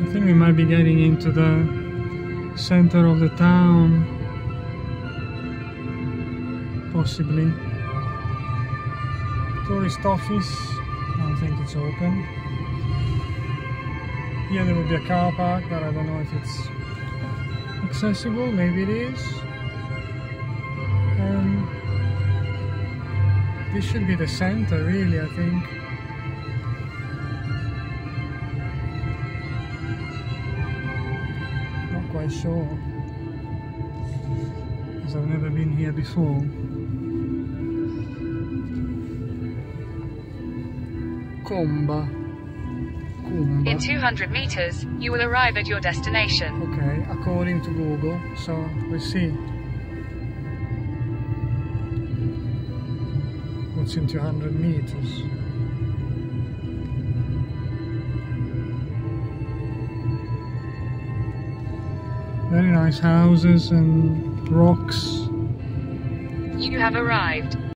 think we might be getting into the center of the town, possibly. Tourist office, I don't think it's open. Here there will be a car park, but I don't know if it's accessible, maybe it is. This should be the center, really, I think. Not quite sure, because I've never been here before. Comba. In 200 meters, you will arrive at your destination. Okay, according to Google, so let's see. What's in 200 meters? Very nice houses and rocks. You have arrived.